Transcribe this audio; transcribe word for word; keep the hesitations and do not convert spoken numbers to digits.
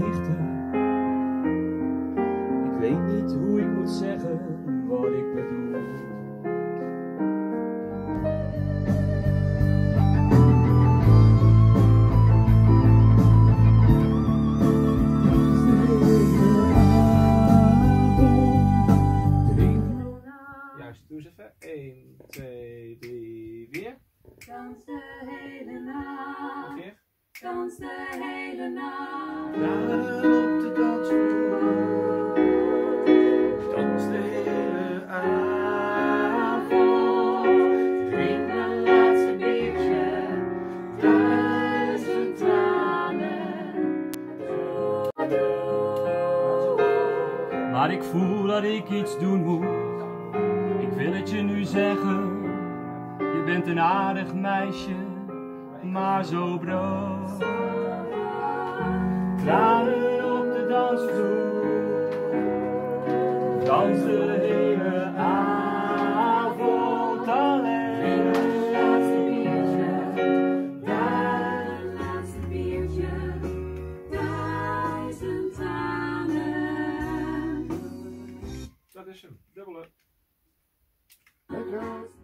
gezichten. Ik weet niet hoe ik moet zeggen wat ik bedoel. Juist, doe eens even. één, twee, drie, vier. Dans de hele nacht. Nog keer. Dans de hele nacht. Tranen op de dansvloer. Dans de hele avond. Drink een laatste biertje. Duizend tranen. Maar ik voel dat ik iets doen moet. Ik wil het je nu zeggen. Je bent een aardig meisje, maar zo brood. Tranen op de dansvloer. Dans de hele avond alleen. Een laatste biertje. Duizend laatste biertje. Duizend tranen. Dat is hem. Dubbele. Lekker.